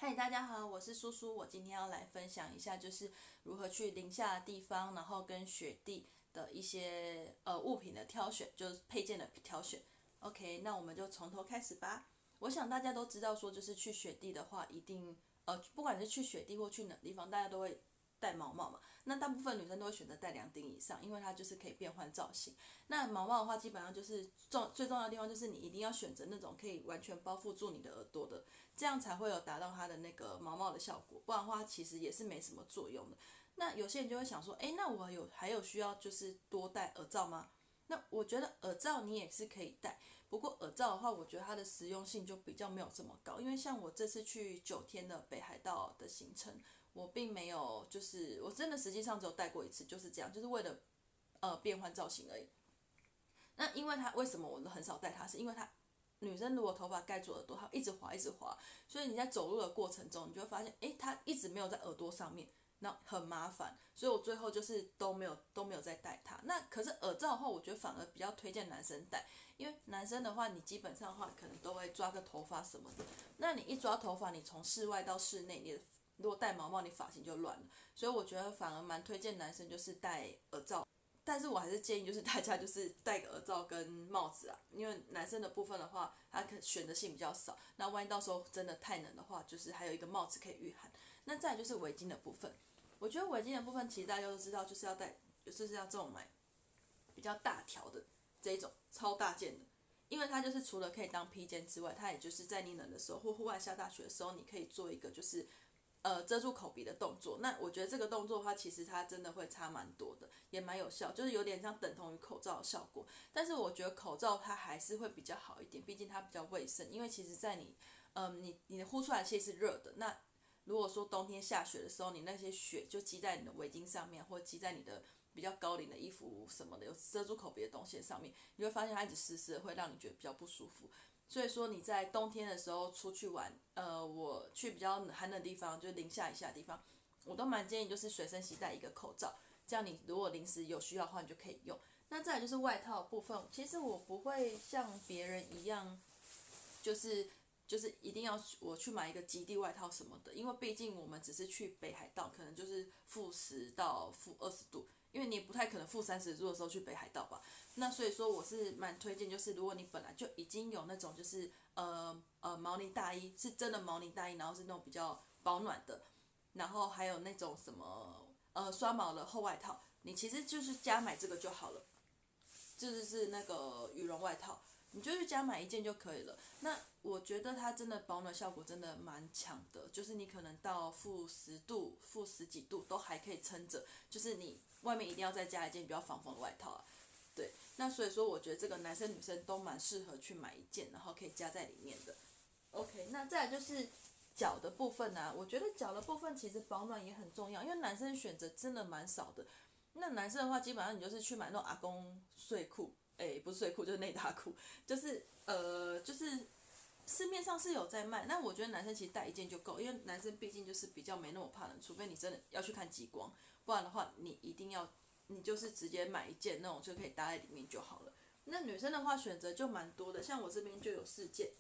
嗨，大家好，我是苏苏。我今天要来分享一下，就是如何去零下的地方，然后跟雪地的一些物品的挑选，就是配件的挑选。OK，那我们就从头开始吧。我想大家都知道，说就是去雪地的话，一定不管是去雪地或去哪地方，大家都会戴毛帽嘛。那大部分女生都会选择戴2顶以上，因为它就是可以变换造型。那毛帽的话，基本上就是最重要的地方就是你一定要选择那种可以完全包覆住你的耳朵的，这样才会有达到它的那个毛帽的效果。不然的话，其实也是没什么作用的。那有些人就会想说，那我还有需要就是多戴耳罩吗？那我觉得耳罩你也是可以戴，不过耳罩的话，我觉得它的实用性就比较没有这么高，因为像我这次去9天的北海道的行程，我并没有就是我真的实际上只有戴过一次，就是这样，就是为了变换造型而已。那因为它为什么我都很少戴它，是因为它女生如果头发盖住耳朵，它一直滑一直滑，所以你在走路的过程中，你就会发现，它一直没有在耳朵上面，那很麻烦，所以我最后就是都没有再戴它。那可是耳罩的话，我觉得反而比较推荐男生戴，因为男生的话，你基本上的话可能都会抓个头发什么的，那你一抓头发，你从室外到室内，你的如果戴毛帽，你发型就乱了，所以我觉得反而蛮推荐男生就是戴耳罩。但是我还是建议就是大家就是戴个耳罩跟帽子啊，因为男生的部分的话，他可选择性比较少。那万一到时候真的太冷的话，就是还有一个帽子可以御寒。那再来就是围巾的部分，我觉得围巾的部分其实大家都知道，就是要戴，就是要这种买比较大条的这一种超大件的，因为它就是除了可以当披肩之外，它也就是在你冷的时候或户外下大雪的时候，你可以做一个就是遮住口鼻的动作。那我觉得这个动作的话，其实它真的会差蛮多的，也蛮有效，就是有点像等同于口罩的效果。但是我觉得口罩它还是会比较好一点，毕竟它比较卫生。因为其实在你的呼出来的气是热的，那如果说冬天下雪的时候，你那些雪就积在你的围巾上面，或积在你的比较高领的衣服什么的，有遮住口鼻的东西上面，你会发现它一直湿湿的，会让你觉得比较不舒服。所以说你在冬天的时候出去玩，我去比较寒冷的地方，就零下以下的地方，我都蛮建议就是随身携带一个口罩，这样你如果临时有需要的话，你就可以用。那再来就是外套的部分，其实我不会像别人一样，就是一定要我去买一个极地外套什么的，因为毕竟我们只是去北海道，可能就是-10到-20度，因为你也不太可能-30度的时候去北海道吧。那所以说我是蛮推荐，就是如果你本来就已经有那种就是毛呢大衣，是真的毛呢大衣，然后是那种比较保暖的，然后还有那种什么刷毛的厚外套，你其实就是加买这个就好了。就是那个羽绒外套，你就去家买一件就可以了。那我觉得它真的保暖效果真的蛮强的，就是你可能到-10度、-10几度都还可以撑着，就是你外面一定要再加一件比较防风的外套啊。对，那所以说我觉得这个男生女生都蛮适合去买一件，然后可以加在里面的。OK，那再来就是脚的部分啊，我觉得脚的部分其实保暖也很重要，因为男生选择真的蛮少的。那男生的话，基本上你就是去买那种阿公睡裤，不是睡裤就是内搭裤，就是市面上是有在卖。那我觉得男生其实带一件就够，因为男生毕竟就是比较没那么怕冷，除非你真的要去看极光，不然的话你一定要你就是直接买一件那种就可以搭在里面就好了。那女生的话选择就蛮多的，像我这边就有4件，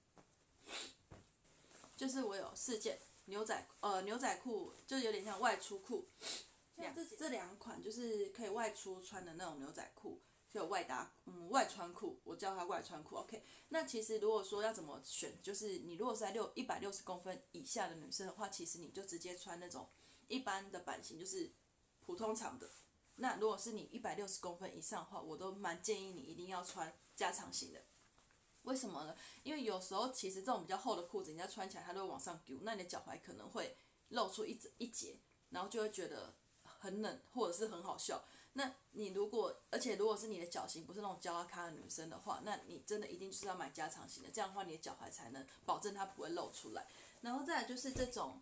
就是我有4件牛仔裤，就有点像外出裤。像这2款就是可以外出穿的那种牛仔裤，就有外穿裤，我叫它外穿裤。OK，那其实如果说要怎么选，就是你如果是在160公分以下的女生的话，其实你就直接穿那种一般的版型，就是普通长的。那如果是你160公分以上的话，我都蛮建议你一定要穿加长型的。为什么呢？因为有时候其实这种比较厚的裤子，人家穿起来它都会往上丢，那你的脚踝可能会露出一截，然后就会觉得很冷，或者是很好笑。那你而且如果是你的脚型不是那种胶啊咖的女生的话，那你真的一定就是要买加长型的，这样的话你的脚踝才能保证它不会露出来。然后再来就是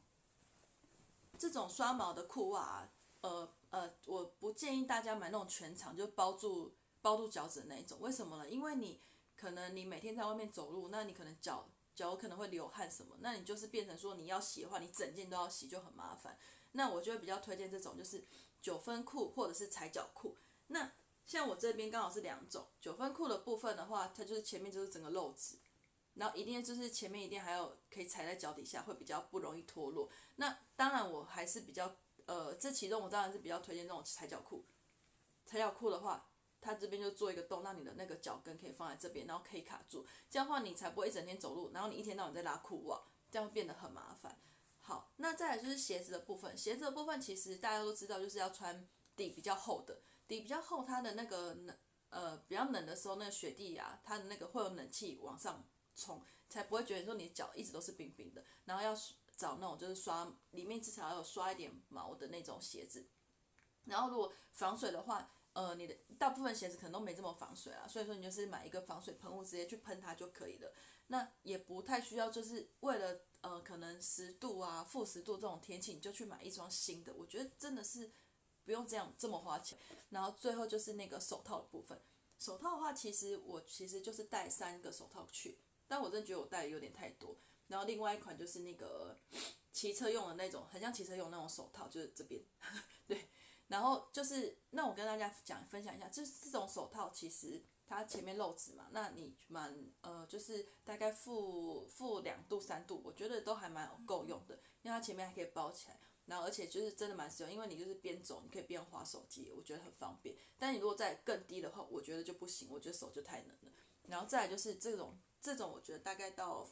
这种刷毛的裤袜啊，我不建议大家买那种全长，就包住脚趾的那一种。为什么呢？因为你可能你每天在外面走路，那你可能脚可能会流汗什么，那你就是变成说你要洗的话，你整件都要洗，就很麻烦。那我就会比较推荐这种就是9分裤或者是踩脚裤。那像我这边刚好是2种9分裤的部分的话，它就是前面就是整个露趾， 然后一定就是前面一定还有可以踩在脚底下，会比较不容易脱落。那当然我还是比较这其中我当然是比较推荐这种踩脚裤。踩脚裤的话，它这边就做一个洞，让你的那个脚跟可以放在这边，然后可以卡住，这样的话你才不会一整天走路，然后你一天到晚在拉裤袜，这样会变得很麻烦。好，那再来就是鞋子的部分，鞋子的部分其实大家都知道，就是要穿底比较厚的，底比较厚，它的那个比较冷的时候，那个雪地啊，它的那个会有冷气往上冲，才不会觉得说你脚一直都是冰冰的。然后要找那种就是刷里面至少要有刷一点毛的那种鞋子。然后如果防水的话，你的大部分鞋子可能都没这么防水啊，所以说你就是买一个防水喷雾直接去喷它就可以了。那也不太需要，就是为了可能10度啊、-10度这种天气，你就去买一双新的，我觉得真的是不用这么花钱。然后最后就是那个手套的部分，手套的话，我其实就是戴3个手套去，但我真的觉得我戴的有点太多。然后另外一款就是那个骑车用的那种，很像骑车用的那种手套，就是这边，对。然后就是，那我跟大家分享一下，就是这种手套其实它前面漏纸嘛，那你就是大概-2度-3度，我觉得都还蛮够用的，因为它前面还可以包起来，然后而且就是真的蛮实用，因为你就是边走你可以边滑手机，我觉得很方便。但你如果再更低的话，我觉得就不行，我觉得手就太冷了。然后再来就是这种，我觉得大概到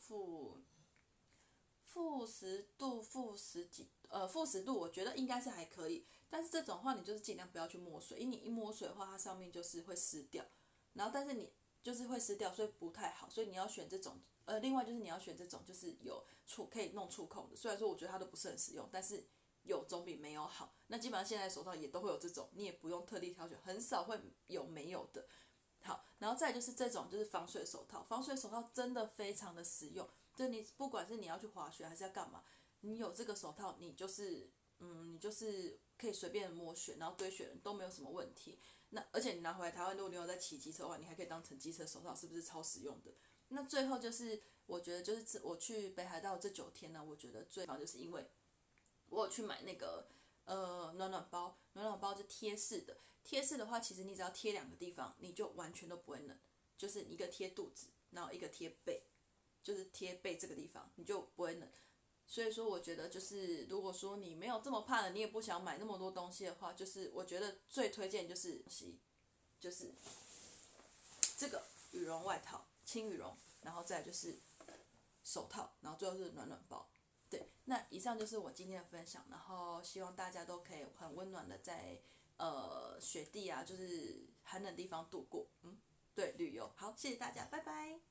-10度、-10几，-10度，我觉得应该是还可以。但是这种的话，你就是尽量不要去摸水，因为你一摸水的话，它上面就是会湿掉。然后，但是你就是会湿掉，所以不太好。所以你要选这种，另外就是你要选这种，就是有可以弄触控的。虽然说我觉得它都不是很实用，但是有总比没有好。那基本上现在手套也都会有这种，你也不用特地挑选，很少会有没有的。好，然后再来就是这种就是防水手套，防水手套真的非常的实用。就你不管是你要去滑雪还是要干嘛，你有这个手套，你就是可以随便摸雪，然后堆雪人都没有什么问题。那而且你拿回来台湾，如果你有在骑机车的话，你还可以当成机车手套，是不是超实用的？那最后就是我觉得就是我去北海道这9天呢，我觉得最棒就是因为我有去买那个暖暖包，暖暖包就贴式的，贴式的话其实你只要贴2个地方，你就完全都不会冷，就是一个贴肚子，然后一个贴背，就是贴背这个地方，你就不会冷。所以说，我觉得就是如果说你没有这么怕冷，你也不想买那么多东西的话，就是我觉得最推荐就是这个羽绒外套，轻羽绒，然后再来就是手套，然后最后是暖暖包。对，那以上就是我今天的分享，然后希望大家都可以很温暖的在雪地啊，就是寒冷地方度过。对，旅游好，谢谢大家，拜拜。